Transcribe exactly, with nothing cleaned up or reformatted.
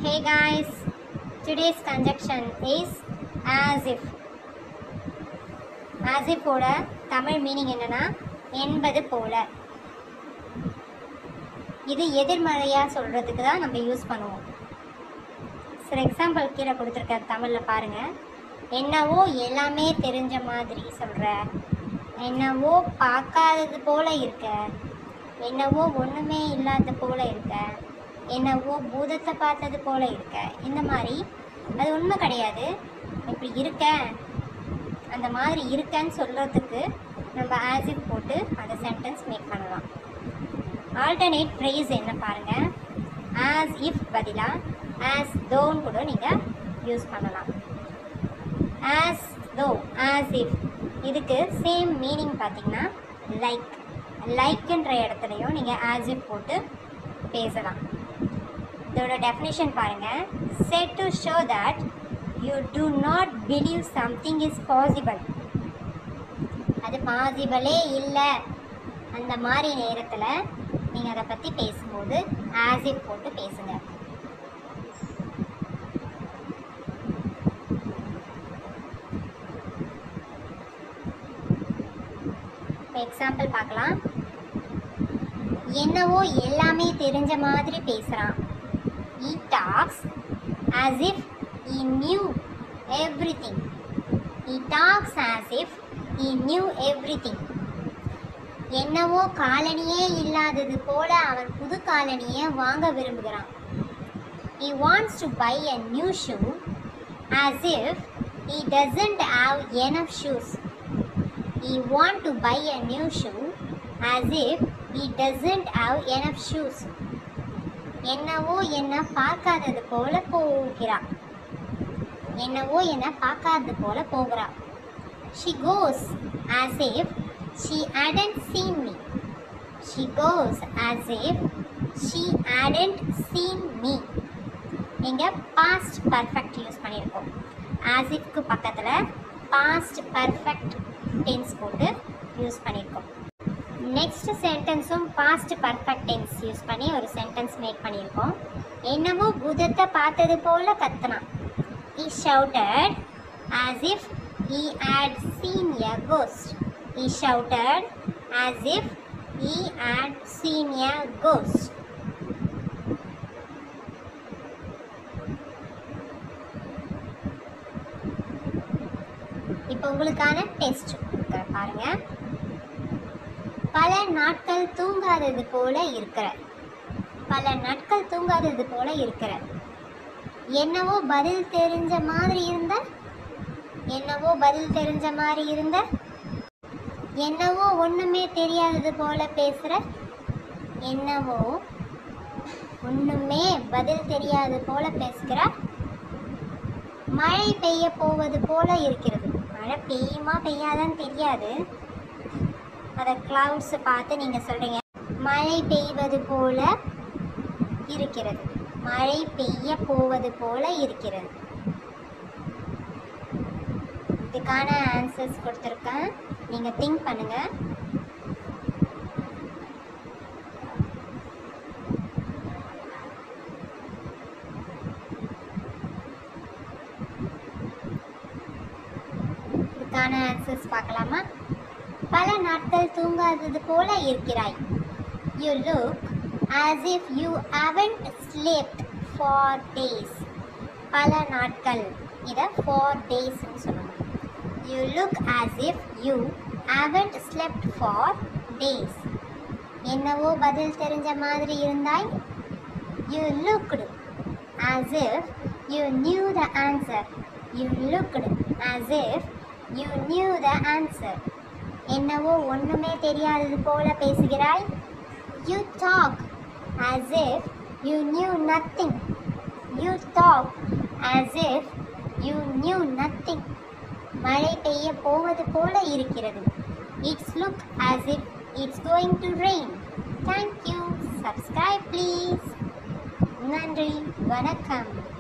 Hey guys, today's conjunction is as if. As if ஓட Tamil meaning என்னன்னா என்பது போல. இது எதிர்மறையாக சொல்கிறதுக்கு தான் நம்ம யூஸ் பண்ணுவோம். சில எக்ஸாம்பிள் கீழே கொடுத்துருக்க தமிழில் பாருங்கள். என்னவோ எல்லாமே தெரிஞ்ச மாதிரி சொல்கிற, என்னவோ பார்க்காதது போல் இருக்க, என்னவோ ஒன்றுமே இல்லாத போல் இருக்க, என்னவோ பூதத்தை பார்த்தது போல் இருக்க. இந்த மாதிரி அது உண்மை கிடையாது. இப்படி இருக்க, அந்த மாதிரி இருக்கன்னு சொல்கிறதுக்கு நம்ம ஆஸ் இஃப் போட்டு அந்த சென்டென்ஸ் மேக் பண்ணலாம். ஆல்டர்னேட் ஃப்ரேஸ் என்ன பாருங்கள். ஆஸ் இஃப் பதிலாக ஆஸ் தோன்னு கூட நீங்கள் யூஸ் பண்ணலாம். ஆஸ் தோ, ஆஸ் இஃப் இதுக்கு சேம் மீனிங் பார்த்திங்கன்னா லைக். லைக்குன்ற இடத்துலையும் நீங்கள் ஆஸ் இஃப் போட்டு பேசலாம். இதோட டெஃபினிஷன் பாருங்கள். said to show that you do not believe something is possible. அது பாசிபிளே இல்லை, அந்த மாதிரி நேரத்தில் நீங்கள் அதை பற்றி பேசும்போது ஆஸ் இஃப் போட்டு பேசுங்க. எக்ஸாம்பிள் பார்க்கலாம். என்னவோ எல்லாமே தெரிஞ்ச மாதிரி பேசுகிறான். He talks as if he knew everything. He talks as if he knew everything. என்னவோ காலனியே இல்லாதது போல அவன் புது காலனியை வாங்க விரும்புகிறான். He wants to buy a new shoe as if he doesn't have enough shoes. He wants to buy a new shoe as if he doesn't have enough shoes. என்னவோ என்ன பார்க்காதது போல போகிறான். என்னவோ என்ன பார்க்காதது போல போகிறா. She goes as if she hadn't seen me. She goes as if she hadn't seen me. இங்கே past perfect use பண்ணியிருக்கோம். as ifக்கு பக்கத்தில் past perfect tense போட்டு யூஸ் பண்ணியிருக்கோம். நெக்ஸ்ட் சென்டென்ஸும் பாஸ்ட் பர்ஃபெக்ட் டென்ஸ் யூஸ் பண்ணி ஒரு சென்டென்ஸ் மேக் பண்ணியிருக்கோம். என்னவோ பூதத்தை பார்த்தது போல கத்துனான். He shouted as if he had seen a ghost. He shouted as if he had seen a ghost. இப்போ உங்களுக்கான டெஸ்ட் பாருங்க. பல நாட்கள் தூங்காதது போல இருக்கிற, பல நாட்கள் தூங்காதது போல இருக்கிற. என்னவோ பதில் தெரிஞ்ச மாதிரி இருந்த, என்னவோ பதில் தெரிஞ்ச மாதிரி இருந்த. என்னவோ ஒன்றுமே தெரியாதது போல பேசுகிற, என்னவோ ஒன்றுமே பதில் தெரியாதது போல பேசுகிற. மழை பெய்ய போவது போல இருக்கிறது. மழை பெய்யுமா பெய்யாதான்னு தெரியாது, அதை கிளவுட்ஸை பார்த்து நீங்கள் சொல்கிறீங்க மழை பெய்வது போல இருக்கிறது, மழை பெய்ய போவது போல இருக்கிறது. இதுக்கான ஆன்சர்ஸ் கொடுத்துருக்கேன், நீங்கள் திங்க் பண்ணுங்கள். இதுக்கான ஆன்சர்ஸ் பார்க்கலாமா? பல நாட்கள் தூங்காதது போல இருக்கிறாய். You look as if you haven't slept for days. பல நாட்கள், இதை four days ன்னு சொல்லணும். You look as if you haven't slept for days. என்னவோ பதில் தெரிஞ்ச மாதிரி இருந்தாய். You looked as if you knew the answer. You looked as if you knew the answer. என்னவோ ஒன்றுமே தெரியாதது போல பேசுகிறாய். You talk as if you knew nothing. You talk as if you knew nothing. மழை பெய்ய போவது போல இருக்கிறது. It's look as if it's going to rain. Thank you. Subscribe please. நன்றி, வணக்கம்.